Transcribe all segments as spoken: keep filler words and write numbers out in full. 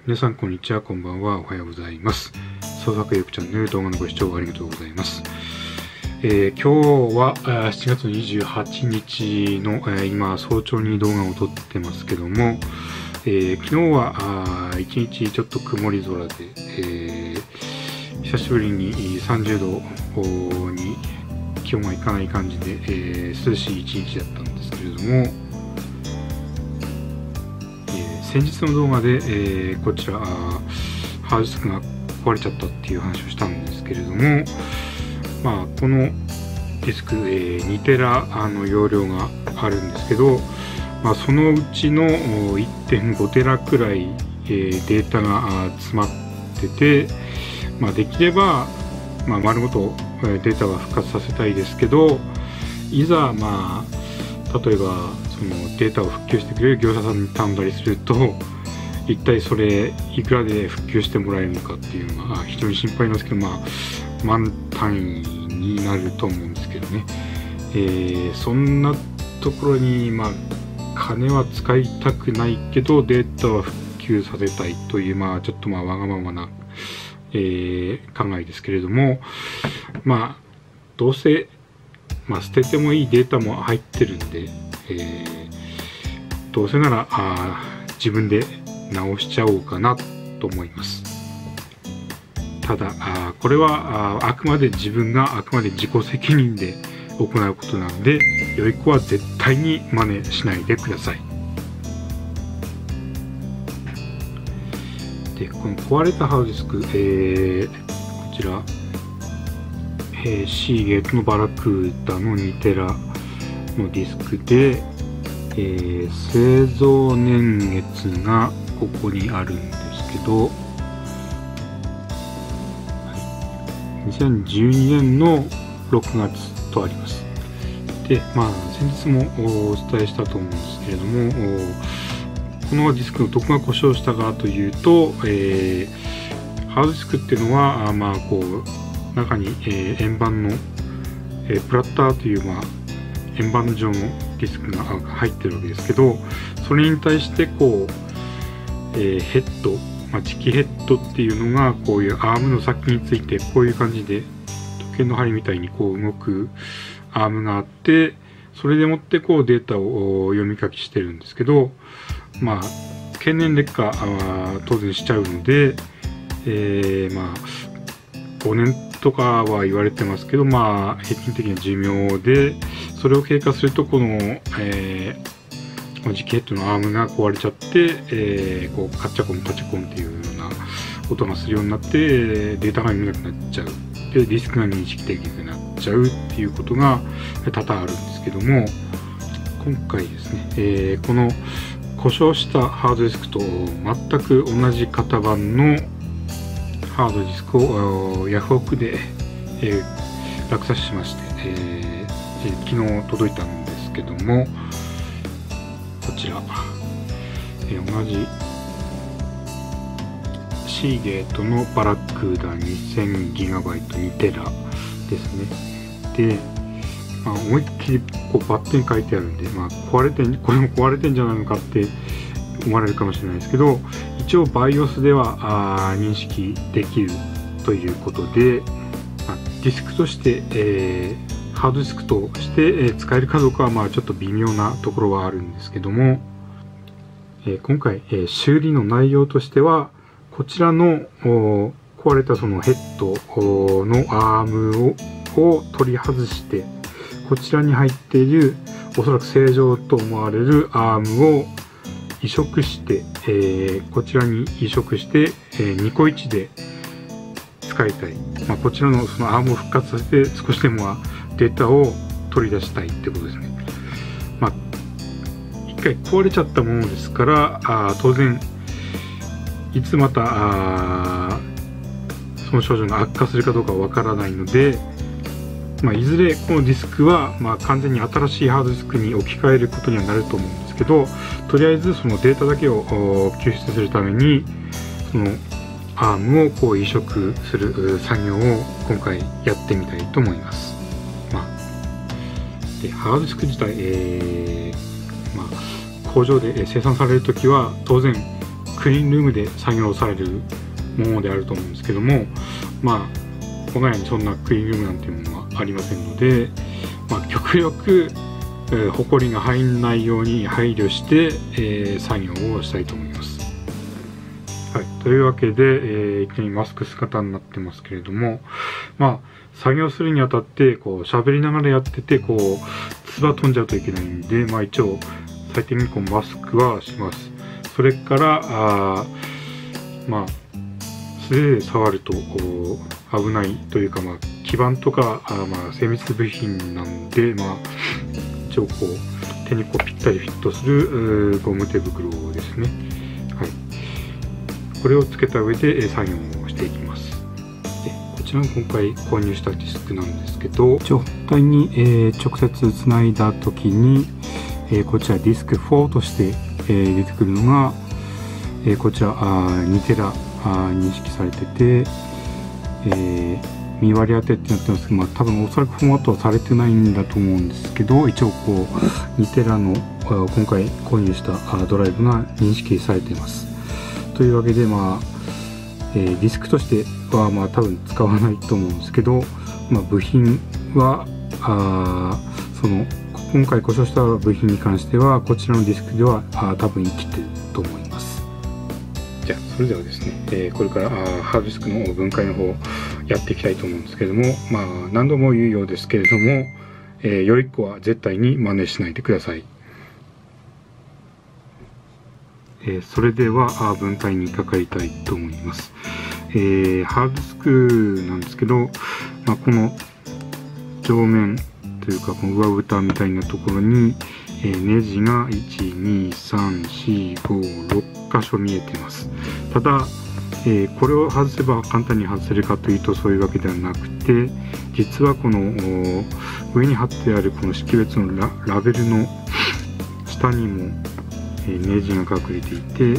皆さんこんにちは、こんばんは、おはようございます。創作意欲チャンネル動画のご視聴ありがとうございます。えー、今日はしちがつのにじゅうはちにちの、えー、今早朝に動画を撮ってますけども、えー、昨日は一日ちょっと曇り空で、えー、久しぶりにさんじゅうどに気温がいかない感じで、えー、涼しい一日だったんですけれども、先日の動画で、えー、こちらハードディスクが壊れちゃったっていう話をしたんですけれども、まあ、このディスク、えー、にテラの容量があるんですけど、まあ、そのうちの いってんごテラくらい、えー、データが詰まってて、まあ、できれば、まあ、丸ごとデータは復活させたいですけど、いざ、まあ、例えばそのデータを復旧してくれる業者さんに頼んだりすると、一体それいくらで復旧してもらえるのかっていうのが非常に心配なんですけど、まあ万単位になると思うんですけどね、えー、そんなところにまあ金は使いたくないけどデータは復旧させたいという、まあちょっとまあわがままな、えー、考えですけれども、まあどうせまあ捨ててもいいデータも入ってるんで、えー、どうせならあ自分で直しちゃおうかなと思います。ただあこれは あ, あくまで自分があくまで自己責任で行うことなので、良い子は絶対に真似しないでください。でこの壊れたハードディスク、えー、こちら、えー、シーゲートのバラクーダのにテラのディスクで、えー、製造年月がここにあるんですけど、はい、にせんじゅうにねんのろくがつとあります。で、まあ先日もお伝えしたと思うんですけれども、このディスクのどこが故障したかというと、えー、ハードディスクっていうのはまあこう中に、えー、円盤の、えー、プラッターという、まあ、円盤状のディスクが入ってるわけですけど、それに対してこう、えー、ヘッド、まあ、磁気ヘッドっていうのがこういうアームの先について、こういう感じで時計の針みたいにこう動くアームがあって、それでもってこうデータを読み書きしてるんですけど、まあ経年劣化は当然しちゃうので、えー、まあごねんとかは言われてますけど、まあ平均的な寿命で、それを経過するとこの、えー、磁気ヘッドのアームが壊れちゃって、えー、こうカッチャコンカチャコンっていうような音がするようになってデータが読めなくなっちゃう、でディスクが認識できなくなっちゃうっていうことが多々あるんですけども、今回ですね、えー、この故障したハードディスクと全く同じ型番のハードディスクをヤフオクで、えー、落札しまして、えー、昨日届いたんですけども、こちら、えー、同じシーゲートのバラクーダ にせんギガバイト にテラですね。で、まあ、思いっきりこうバッテン書いてあるんで、まあ、壊れてんこれも壊れてんじゃないのかって思われるかもしれないですけど、一応 バイオス ではあ認識できるということで、まあ、ディスクとして、えー、ハードディスクとして、えー、使えるかどうかはまあちょっと微妙なところはあるんですけども、えー、今回、えー、修理の内容としては、こちらの壊れたそのヘッドのアームをを取り外して、こちらに入っているおそらく正常と思われるアームを移植して、えー、こちらに移植して、えー、ニコイチで使いたい、まあ、こちらのそのアームを復活させて少しでもデータを取り出したいってことですね。まあ一回壊れちゃったものですから、あ当然いつまたあその症状が悪化するかどうかはわからないので、まあ、いずれこのディスクはまあ完全に新しいハードディスクに置き換えることにはなると思うんですけど、とりあえずそのデータだけを救出するためにそのアームをこう移植する作業を今回やってみたいと思います。まあ、でハードディスク自体、えーまあ、工場で生産されるときは当然クリーンルームで作業されるものであると思うんですけども、まあ我が家にそんなクリーンルームなんていうものはありませんので、まあ、極力えー、ほこりが入んないように配慮して、えー、作業をしたいと思います。はい、というわけで、えー、いきなりマスク姿になってますけれども、まあ作業するにあたってこう喋りながらやっててこう唾飛んじゃうといけないんで、まあ一応最低にこうマスクはします。それからあまあ素手で触るとこう危ないというか、まあ基板とかあまあ精密部品なんで、まあ一応こう手にこうぴったりフィットするゴム手袋ですね。はい、これをつけた上で作業をしていきます。でこちらが今回購入したディスクなんですけど、一応本体に、えー、直接つないだ時に、えー、こちらディスクフォーとして、えー、出てくるのが、えー、こちらあにテラあ認識されてて、えー見割り当てってなってますけど、まあ、多分おそらくフォーマットはされてないんだと思うんですけど、一応こうにテラの今回購入したドライブが認識されています。というわけで、まあえー、ディスクとしてはまあ多分使わないと思うんですけど、まあ、部品はあその今回故障した部品に関してはこちらのディスクではあ多分生きてると思います。じゃあそれではですね、えー、これからあハードディスクの分解の方やっていきたいと思うんですけれども、まあ何度も言うようですけれども、えー、良い子は絶対に真似しないでください。えー、それではあ分解にかかりたいと思います。えー、ハードディスクなんですけど、まあ、この上面というかこの上蓋みたいなところに、えー、ネジがいちにさんしごろっ箇所見えています。ただえー、これを外せば簡単に外せるかというとそういうわけではなくて、実はこの上に貼ってあるこの識別の ラ, ラベルの下にも、えー、ネジが隠れていて、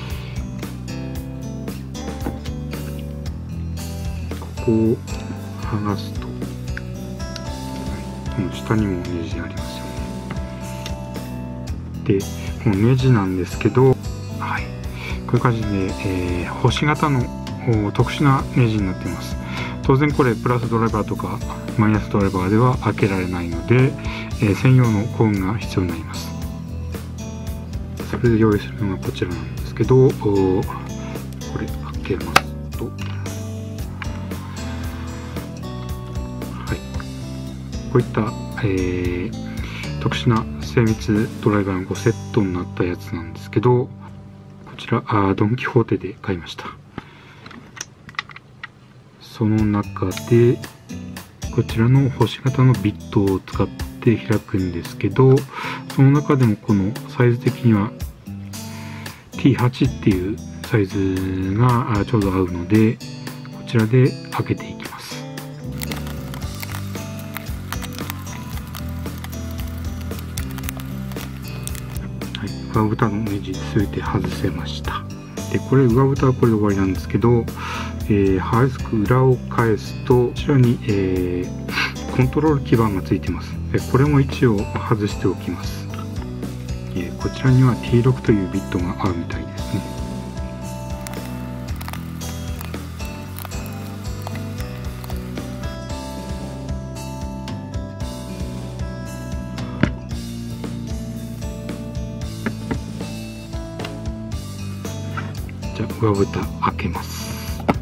ここを剥がすと、はい、この下にもネジありますよね。でこのネジなんですけど、はい、こういう感じで、えー、星型の特殊なネジになっています。当然これプラスドライバーとかマイナスドライバーでは開けられないので、えー、専用の工具が必要になります。それで用意するのがこちらなんですけど、これ開けますと、はい、こういった、えー、特殊な精密ドライバーのセットになったやつなんですけど、こちらあドン・キホーテで買いました。その中でこちらの星型のビットを使って開くんですけど、その中でもこのサイズ的には ティーはち っていうサイズがちょうど合うので、こちらで開けていきます。はい、上蓋のネジ全て外せました。でこれ上蓋はこれで終わりなんですけど、えー、ハードディスク裏を返すとこちらに、えー、コントロール基板がついています。これも一応外しておきます。えー、こちらには ティーろく というビットがあるみたいですね。じゃあ上蓋開けます。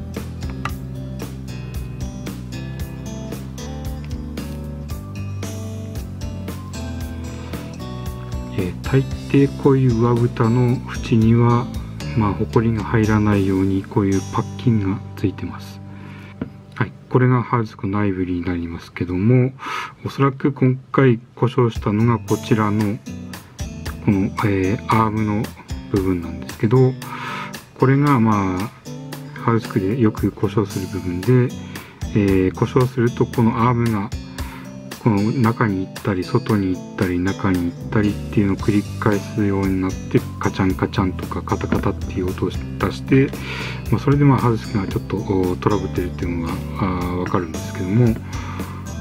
えー、大抵こういう上蓋の縁にはまあホコリが入らないようにこういうパッキンがついてます。はい、これがハードディスクの内部になりますけども、おそらく今回故障したのがこちらのこの、えー、アームの部分なんですけど、これがまあハードディスクでよく故障する部分で、えー、故障するとこのアームがこの中に行ったり外に行ったり中に行ったりっていうのを繰り返すようになって、カチャンカチャンとかカタカタっていう音を出して、まあ、それでまあハードディスクがちょっとトラブってるっていうのが分かるんですけども、で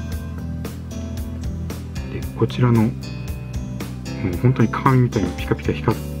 こちらのもう本当に鏡みたいにピカピカ光って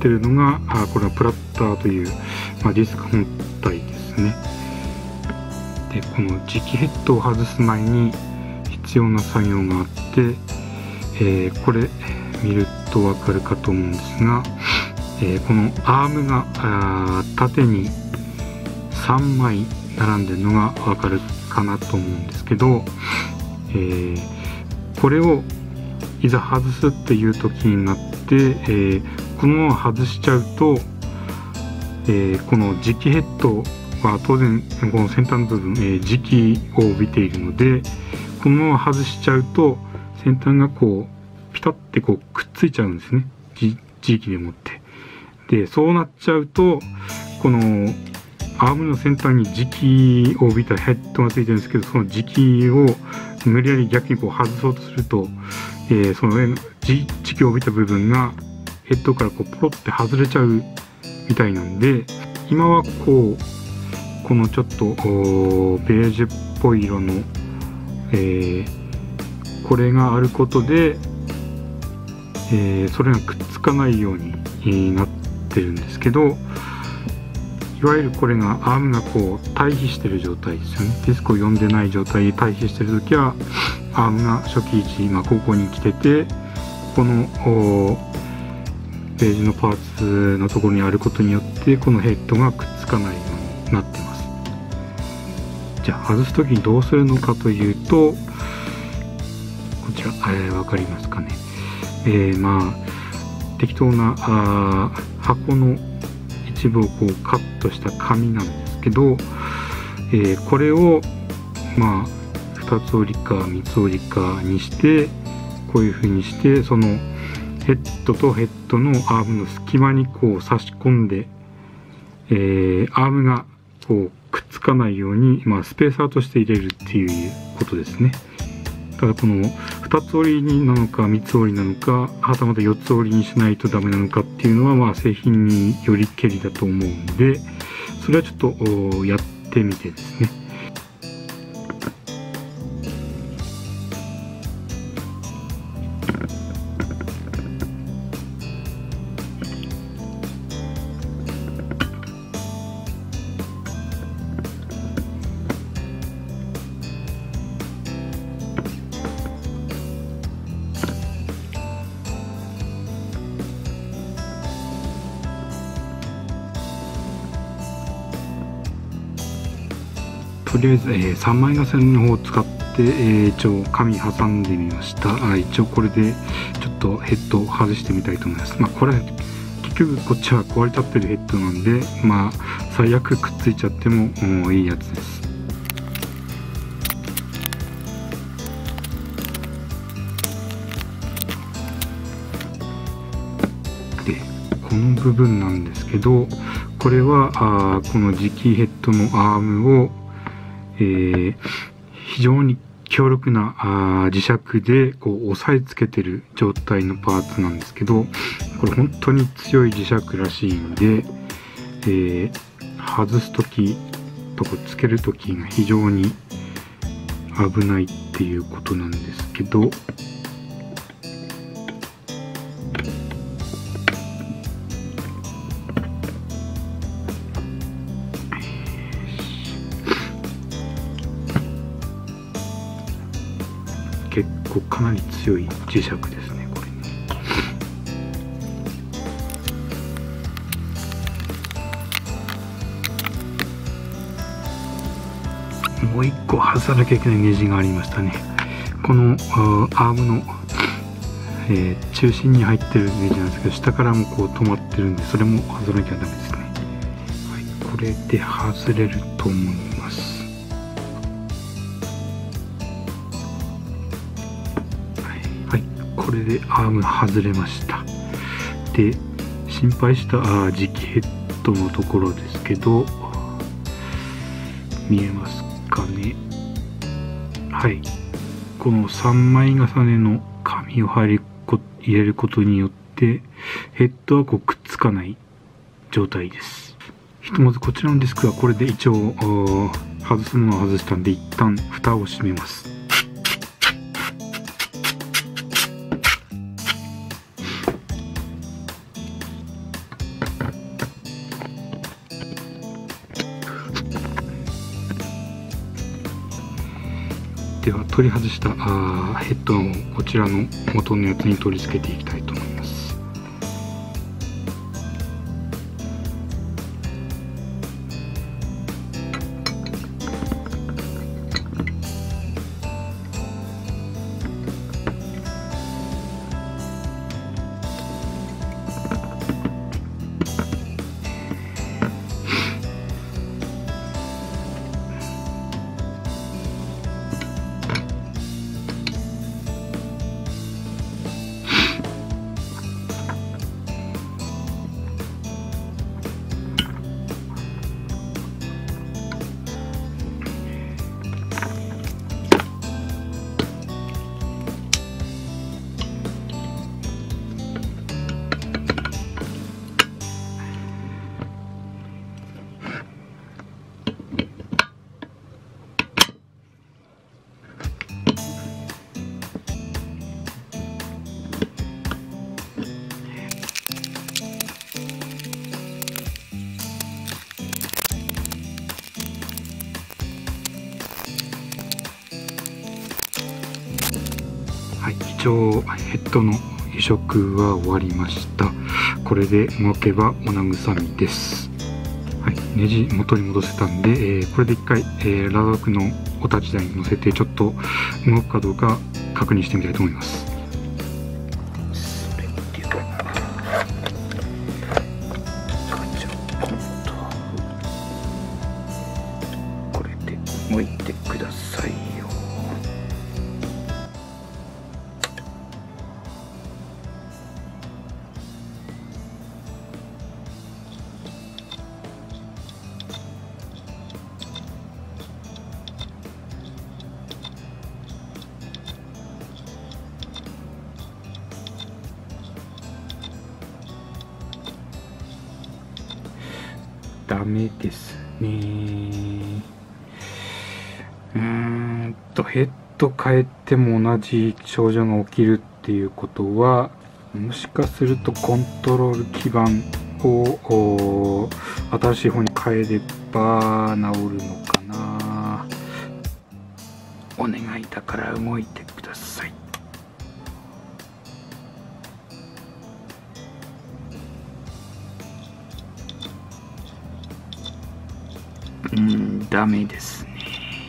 ってるのが、あこれはプラッターという、まあ、ディスク本体ですね。でこの磁気ヘッドを外す前に必要な作業があって、えー、これ見ると分かるかと思うんですが、えー、このアームがあー縦にさんまい並んでるのが分かるかなと思うんですけど、えー、これをいざ外すっていう時になって、えー、このまま外しちゃうと、えー、この磁気ヘッドは当然この先端の部分、えー、磁気を帯びているので、このまま外しちゃうと先端がこうピタッてこうくっついちゃうんですね、磁気でもって。でそうなっちゃうと、このアームの先端に磁気を帯びたヘッドがついてるんですけど、その磁気を無理やり逆にこう外そうとすると、えー、その上の磁気を帯びた部分がヘッドからこうポロって外れちゃうみたいなんで、今はこうこのちょっとベージュっぽい色の、えー、これがあることで、えー、それがくっつかないようになってるんですけど、いわゆるこれがアームがこう対比してる状態ですよね。ディスクを読んでない状態で対比してる時はアームが初期位置、まあ、ここに来てて、このページのパーツのところにあることによってこのヘッドがくっつかないようになってます。じゃあ外す時にどうするのかというと、こちら、えー、分かりますかね。えー、まあ適当なあ箱の一部をこうカットした紙なんですけど、えー、これをまあふたつ折りかみっつ折りかにして、こういう風にして、そのヘッドとヘッドのアームの隙間にこう差し込んで、えー、アームがこうくっつかないように、まあ、スペーサーとして入れるっていうことですね。ただこのふたつ折りなのかみっつ折りなのか、はたまたよっつ折りにしないとダメなのかっていうのは、まあ製品によりけりだと思うんで、それはちょっとやってみてですね。とりあえず、えー、さんまい重ねの方を使って、えー、一応紙挟んでみました。あ一応これでちょっとヘッドを外してみたいと思います。まあこれ結局こっちは壊れちゃってるヘッドなんで、まあ最悪くっついちゃってももういいやつです。でこの部分なんですけど、これはあこの磁気ヘッドのアームをえー、非常に強力なあ磁石でこう押さえつけてる状態のパーツなんですけど、これ本当に強い磁石らしいんで、えー、外す時とかつける時が非常に危ないっていうことなんですけど、結構かなり強い磁石ですね、これね。もう一個外さなきゃいけないネジがありましたね。このアームの、えー、中心に入ってるネジなんですけど、下からもこう止まってるんで、それも外さなきゃダメですね。はい、これで外れると思います。これでアーム外れました。で心配したあ磁気ヘッドのところですけど、見えますかね。はい、このさんまい重ねの紙を入れこ入れることによってヘッドはこうくっつかない状態です。ひとまずこちらのディスクはこれで一応外すものを外したんで、一旦蓋を閉めます。 では取り外したあヘッドをこちらの元のやつに取り付けていきたいと思います。はい、一応ヘッドの移植は終わりました。これで動けばお慰みです。はい、ネジ元に戻せたんで、えー、これで一回、えー、ラダークのお立ち台に乗せてちょっと動くかどうか確認してみたいと思います。 それっていうかこれで動いてくださいよ。 ダメですね。うーんとヘッド変えても同じ症状が起きるっていうことは、もしかするとコントロール基板を新しい方に変えれば治るのかな。お願いだから動いてください。うーん、ダメですね。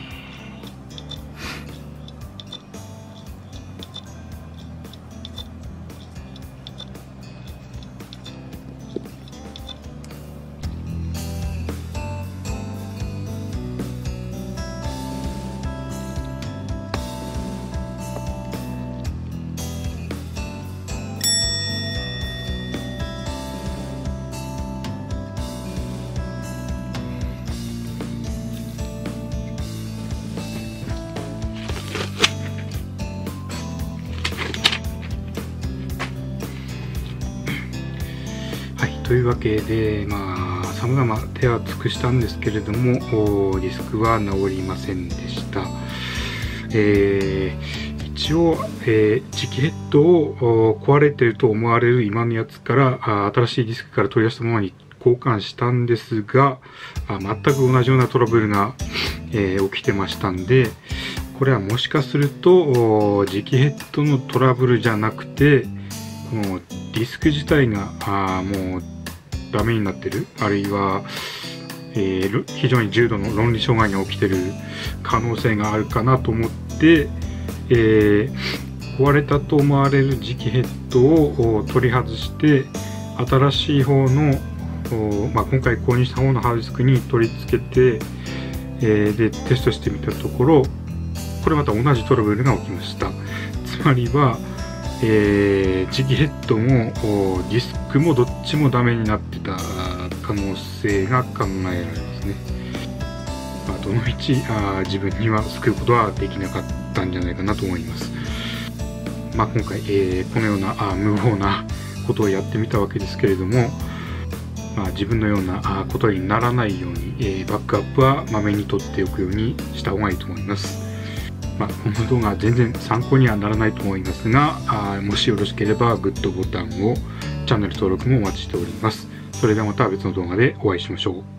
というわけで、まあ、さまざま手は尽くしたんですけれども、ディスクは治りませんでした。えー、一応、えー、磁気ヘッドを壊れていると思われる今のやつから新しいディスクから取り出したものに交換したんですが、全く同じようなトラブルが、えー、起きてましたんで、これはもしかすると磁気ヘッドのトラブルじゃなくて、もうディスク自体があもうダメになってる、あるいは、えー、非常に重度の論理障害が起きてる可能性があるかなと思って、えー、壊れたと思われる磁気ヘッドを取り外して新しい方の、まあ、今回購入した方のハードディスクに取り付けて、えー、でテストしてみたところ、これまた同じトラブルが起きました。つまりはえー、磁気ヘッドもディスクもどっちもダメになってた可能性が考えられますね。まあ、どのみちあ自分には救うことはできなかったんじゃないかなと思います。まあ、今回、えー、このようなあ無謀なことをやってみたわけですけれども、まあ、自分のようなあことにならないように、えー、バックアップはまめに取っておくようにした方がいいと思います。まあ、この動画は全然参考にはならないと思いますが、あもしよろしければグッドボタンを、チャンネル登録もお待ちしております。それではまた別の動画でお会いしましょう。